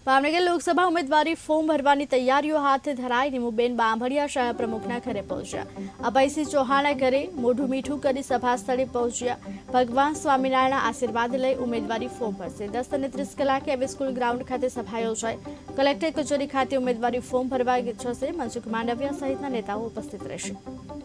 ભાવનગર લોકસભા ઉમેદવારી ફોર્મ ભરવાની તૈયારીઓ હાથ ધરાઈ નીમુબેન બાંભડિયા શાળા પ્રમુખના ઘરે પહોંચ્યા। અભયસિંહ ચૌહાણના ઘરે મોઢું મીઠું કરી સભા સ્થળે પહોંચ્યા। ભગવાન સ્વામિનારાયણના આશીર્વાદ લઈ ઉમેદવારી ફોર્મ ભરશે। 10 અને 30 કલાકે હવે સ્કૂલ ગ્રાઉન્ડ ખાતે સભા યોજાઈ। કલેક્ટર કચેરી ખાતે ઉમેદવારી ફોર્મ ભરવા જશે। મનસુખ માંડવિયા સહિતના નેતાઓ ઉપસ્થિત રહેશે।